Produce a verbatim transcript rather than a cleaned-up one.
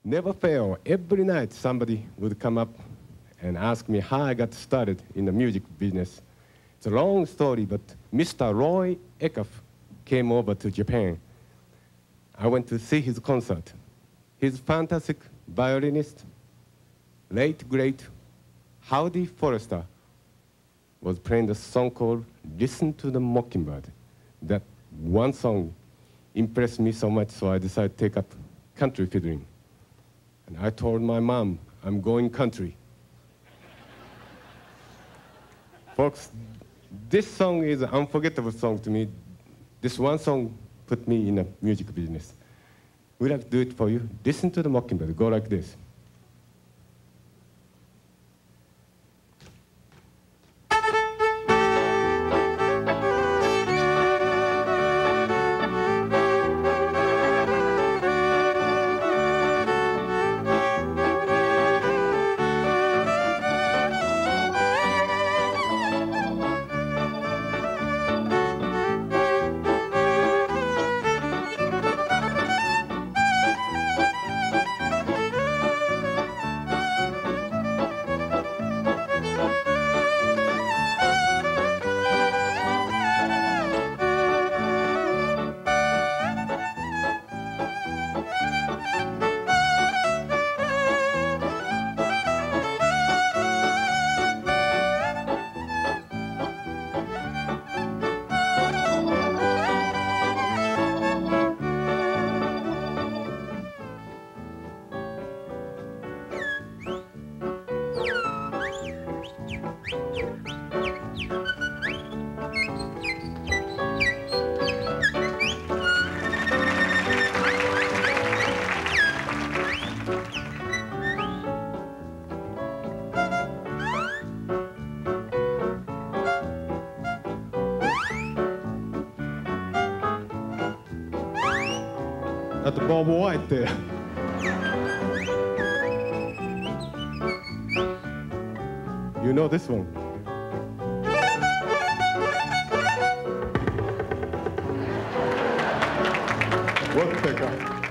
never fail. Every night somebody would come up and ask me how I got started in the music business. It's a long story, but Mister Roy Acuff came over to Japan. I went to see his concert. He's a fantastic violinist, late, great Howdy Forrester was playing the song called Listen to the Mockingbird. That one song impressed me so much, so I decided to take up country fiddling. And I told my mom, I'm going country. Folks, this song is an unforgettable song to me. This one song put me in the music business. We'd like to do it for you. Listen to the Mockingbird. Go like this. That's Bob White there. You know this one. Woodpecker.